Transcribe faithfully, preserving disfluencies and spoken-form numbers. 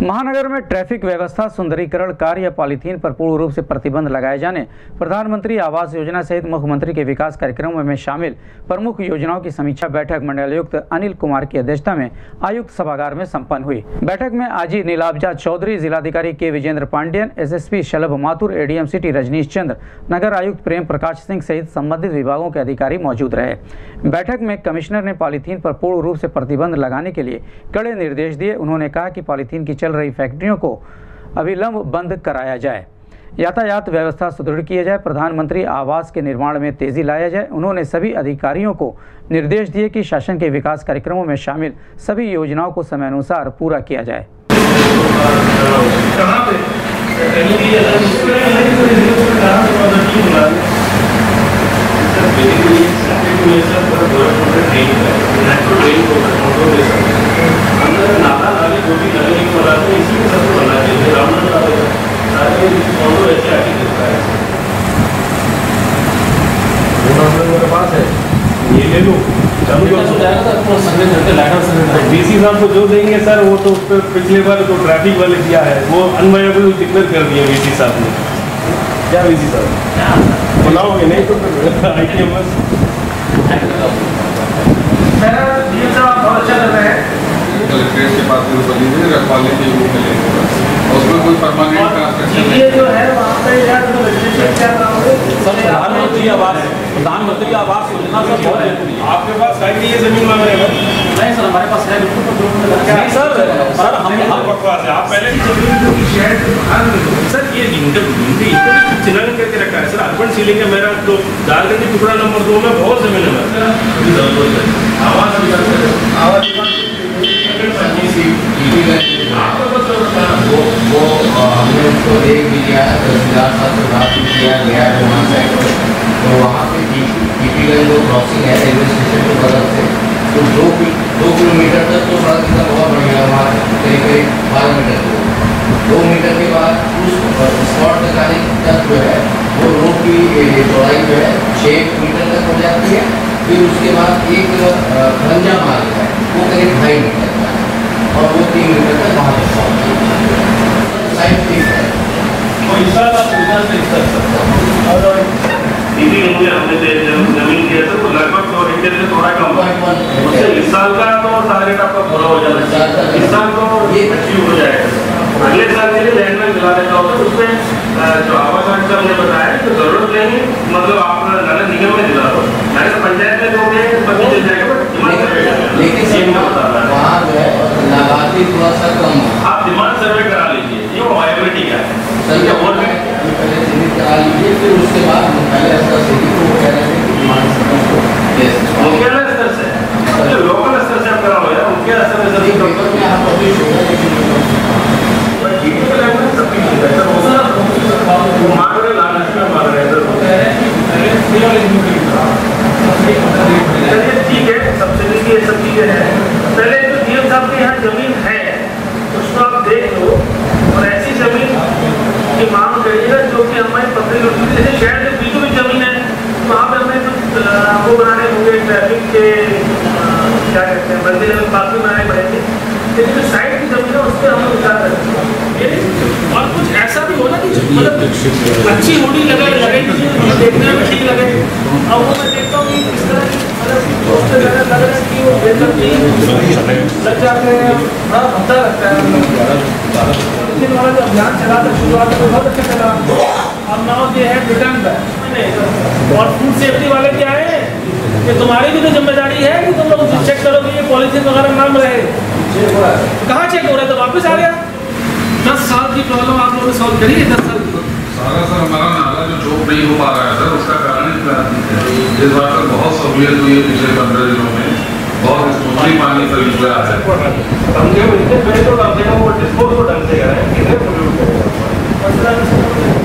महानगर में ट्रैफिक व्यवस्था सुंदरीकरण कार्य या पॉलीथीन पर पूर्ण रूप से प्रतिबंध लगाए जाने, प्रधानमंत्री आवास योजना सहित मुख्यमंत्री के विकास कार्यक्रमों में शामिल प्रमुख योजनाओं की समीक्षा बैठक मंडलायुक्त अनिल कुमार की अध्यक्षता में आयुक्त सभागार में संपन्न हुई। बैठक में आजी नीलाब्जा चौधरी, जिलाधिकारी के Vijendra Pandian, SSP Shalabh Mathur, ADM city Rajneesh Chandra, नगर आयुक्त प्रेम प्रकाश सिंह सहित संबंधित विभागों के अधिकारी मौजूद रहे। बैठक में कमिश्नर ने पॉलीथीन पर पूर्ण रूप से प्रतिबंध लगाने के लिए कड़े निर्देश दिए। उन्होंने कहा कि पॉलीथीन की चल रही फैक्ट्रियों को अविलंब बंद कराया जाए, यातायात व्यवस्था सुदृढ़ किया जाए, प्रधानमंत्री आवास के निर्माण में तेजी लाया जाए। उन्होंने सभी अधिकारियों को निर्देश दिए कि शासन के विकास कार्यक्रमों में शामिल सभी योजनाओं को समयानुसार पूरा किया जाए। ये ले लो, डीसी साहब को जो देंगे सर वो तो पिछले बार तो ट्रैफिक वाले दिया है, वो अनवायबल डिक्लेयर कर दिया डीसी साहब ने। क्या डीसी साहब बुलाओगे नहीं तो आईटीएमएस मेरा डीएम साहब बहुत अच्छा लग रहा है। कलेक्ट्रेट के पास में रखवाले के वो मिलेगा, उसमें कोई परमानेंट ट्रांसफर ये जो है वहाँ पे यार रजिस्ट्रेशन क्या कराओगे? सर प्रधानमंत्री आवास प्रधानमंत्री आवास योजना सर बहुत जरूरी है। आपके पास है नहीं ये जमीन मांग रहे हैं? नहीं सर, हमारे पास है बिल्कुल। नहीं सर, सर हम हम बकवास है। आप पहले भी जमीन शहर सर ये इनको भी चिन्हांकन करके रखा है सर। अर्बन सीलिंग है मेरा, तो झारखंड की टुकड़ा नंबर दो में बहुत जमीन है। आवास आवास वो वो हमने उसको देख भी लिया है, तहसीलदार साहब से बात भी किया गया है वहाँ से। तो वहाँ पे टीपी का जो क्रॉसिंग है रेलवे स्टेशन के बगल से, तो दो दो किलोमीटर तक तो सड़क इतना बहुत बढ़िया, वहाँ करीब करीब बारह मीटर दूर। दो मीटर के बाद उस स्पॉट तक आने तक जो है वो रोड की चौड़ाई जो है छः मीटर तक हो जाती है। फिर उसके बाद एक खंजा मार्ग है वो करीब ढाई मीटर का है और वो तीन मीटर तक वहाँ तक साइड ठीक है। तो इस साल आप सुविधा से इस तरह और दीदी मुझे हमने जमीन दिया था तो लगभग दो हेक्टेयर से थोड़ा कम है। उससे इस साल का तो टारगेट आपका पूरा हो जाना है। इस साल तो ये अचीव हो जाएगा। अगले साल के लिए लैंड में दिला देता होगा, उसमें जो आवास आयुक्त का हमने बताया तो जरूरत नहीं, मतलब आप नगर निगम में दिला दो, नगर पंचायत में दोगे पता चल जाएगा। लेकिन वहाँ जो है लाभार्थी थोड़ा सा कम है। आप डिमांड सर्वे करा लीजिए, ये वायबिलिटी क्या है सर्वे और पहले चिन्हित करा लीजिए, फिर उसके बाद पहले स्तर से ही वो कह रहे थे कि डिमांड मुख्यालय स्तर से लोकल स्तर से आप कराओ यार, उनके स्तर में सभी पेपर में आप पब्लिश होगा लेकिन ठीक है, सब्सिडी की सब चीजें हैं। पहले तो डीएम साहब के यहाँ जमीन है उसको आप देख लो और ऐसी जमीन की मांग करिएगा जो कि हमारी पब्लिक, जैसे शहर के बीचों बीच जमीन है वहाँ पे हमें कुछ वो बनाने होंगे, ट्रैफिक के क्या कहते हैं बंदे जमीन बात भी बनाने पड़ेंगे, लेकिन जो साइड की जमीन है उस पर हम विचार करेंगे। और कुछ ऐसा भी हो ना कि मतलब अच्छी होनी लगे लगे देखने में ठीक लगे। और वो मैं देखता हूँ कि इस तरह लग रहा है कि वो बेहतर लग जाते हैं, बड़ा भद्दा लगता है। लेकिन वाला जो अभियान चला था शुरुआत में बहुत अच्छा चला, और नाउ ये है रिटर्न बैक। और फूड सेफ्टी वाले क्या है कि तुम्हारी भी तो जिम्मेदारी है कि तुम लोग चेक करो कि ये पॉलिथीन वगैरह नाम रहे। कहाँ चेक हो रहे तो वापस आ गया। दस साल की प्रॉब्लम आप लोगों ने सॉल्व करी है। दस साल की सारा सर हमारा नाला जो चौक नहीं हो पा रहा है सर, उसका कारण इस बार तक बहुत सहूलियत हुई है। पिछले पंद्रह दिनों में बहुत स्मूथली पानी खरीद रहा है। कम से कम इतने पहले तो कम से कम वो डिस्पोज को ढंग से करें।